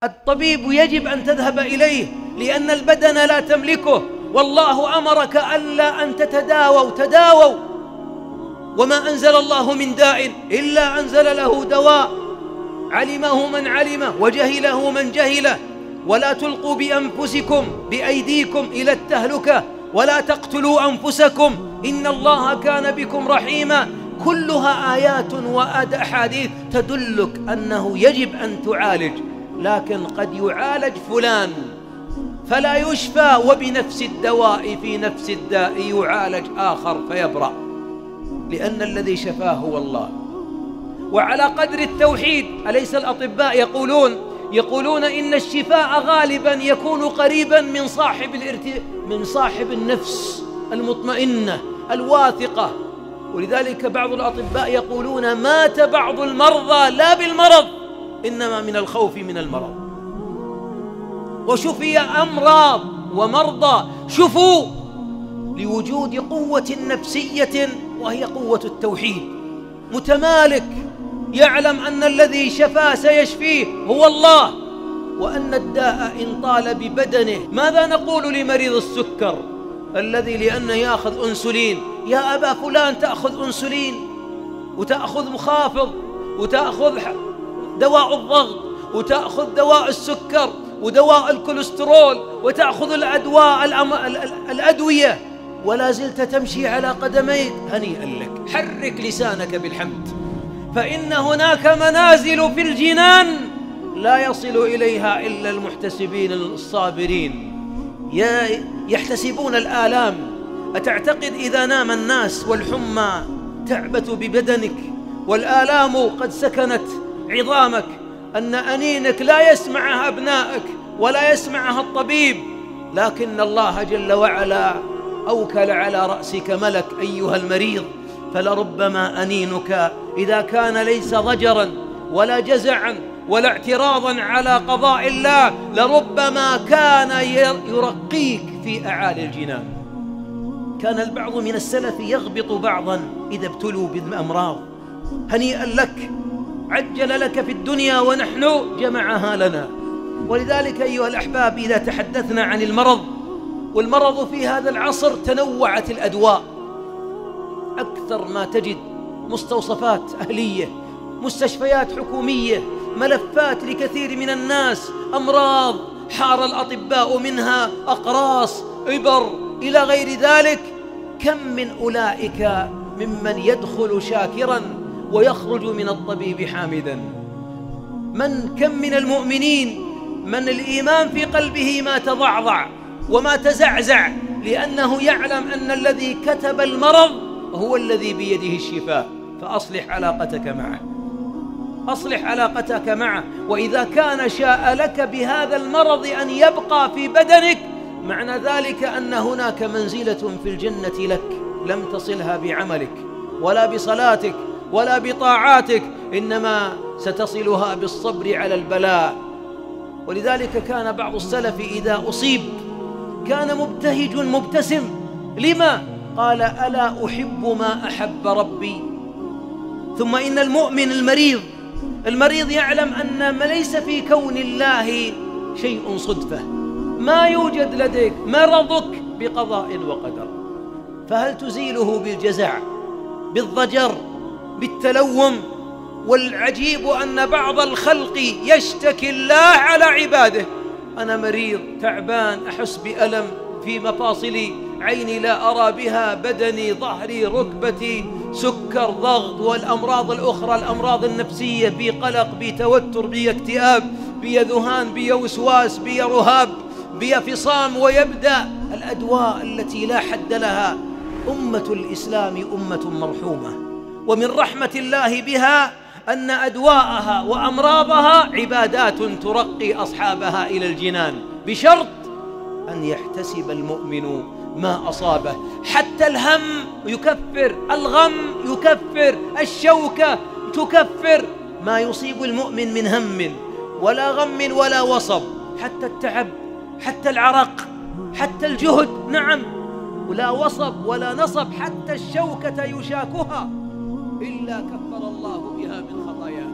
الطبيب يجب أن تذهب إليه لأن البدن لا تملكه، والله أمرك ألا أن تداووا، وما أنزل الله من داء إلا أنزل له دواء، علمه من علمه وجهله من جهله. ولا تلقوا بأيديكم إلى التهلكة ولا تقتلوا أنفسكم إن الله كان بكم رحيما. كلها آيات وأحاديث تدلك أنه يجب أن تعالج، لكن قد يعالج فلان فلا يشفى، وبنفس الدواء في نفس الداء يعالج آخر فيبرأ، لأن الذي شفاه هو الله. وعلى قدر التوحيد، أليس الأطباء يقولون إن الشفاء غالبا يكون قريبا من صاحب النفس المطمئنة الواثقة. ولذلك بعض الأطباء يقولون مات بعض المرضى لا بالمرض إنما من الخوف من المرض، وشفي أمراض ومرضى شفوا لوجود قوة نفسية وهي قوة التوحيد. متمالك يعلم أن الذي شفاه سيشفيه هو الله، وأن الداء إن طال ببدنه. ماذا نقول لمريض السكر الذي لأنه يأخذ أنسولين؟ يا أبا فلان تأخذ أنسولين وتأخذ مخافض وتأخذ دواء الضغط وتأخذ دواء السكر ودواء الكوليسترول وتأخذ الأدوية ولا زلت تمشي على قدميك، هنيئا لك. حرك لسانك بالحمد، فإن هناك منازل في الجنان لا يصل إليها إلا المحتسبين الصابرين، يحتسبون الآلام. أتعتقد إذا نام الناس والحمى تعبت ببدنك والآلام قد سكنت عظامك أن أنينك لا يسمعها أبنائك ولا يسمعها الطبيب، لكن الله جل وعلا أوكل على رأسك ملك أيها المريض، فلربما أنينك إذا كان ليس ضجرا ولا جزعا ولا اعتراضا على قضاء الله لربما كان يرقيك في أعالي الجنان. كان البعض من السلف يغبط بعضا إذا ابتلوا بالأمراض. هنيئا لك، عجل لك في الدنيا ونحن جمعها لنا. ولذلك أيها الأحباب، إذا تحدثنا عن المرض، والمرض في هذا العصر تنوعت الأدواء، أكثر ما تجد مستوصفات أهلية، مستشفيات حكومية، ملفات لكثير من الناس، أمراض حار الأطباء منها، أقراص، إبر، إلى غير ذلك. كم من أولئك ممن يدخل شاكرا ويخرج من الطبيب حامدا؟ كم من المؤمنين من الإيمان في قلبه ما تضعضع وما تزعزع، لأنه يعلم أن الذي كتب المرض هو الذي بيده الشفاء. فأصلح علاقتك معه، أصلح علاقتك معه. وإذا كان شاء لك بهذا المرض أن يبقى في بدنك، معنى ذلك أن هناك منزلة في الجنة لك لم تصلها بعملك ولا بصلاتك ولا بطاعاتك، إنما ستصلها بالصبر على البلاء. ولذلك كان بعض السلف إذا أصيب كان مبتهج مبتسم. لما؟ قال: ألا أحب ما أحب ربي. ثم إن المؤمن المريض يعلم أن ما ليس في كون الله شيء صدفة، ما يوجد لديك مرضك بقضاء وقدر. فهل تزيله بالجزع، بالضجر، بالتلوم؟ والعجيب أن بعض الخلق يشتكي الله على عباده: أنا مريض تعبان، أحس بألم في مفاصلي، عيني لا أرى بها، بدني، ظهري، ركبتي، سكر، ضغط، والأمراض الأخرى، الأمراض النفسية، بي قلق، بي توتر، بي اكتئاب، بي ذهان، بي وسواس، بي رهاب، بي فصام، ويبدأ الأدواء التي لا حد لها. أمة الإسلام أمة مرحومة، ومن رحمة الله بها أن أدواءها وأمراضها عبادات ترقي أصحابها إلى الجنان، بشرط أن يحتسب المؤمن ما أصابه. حتى الهم يكفر، الغم يكفر، الشوكة تكفر ما يصيب المؤمن من هم ولا غم ولا وصب، حتى التعب، حتى العرق، حتى الجهد، نعم، ولا وصب ولا نصب، حتى الشوكة يشاكها إلا كفر الله بها من خطاياه.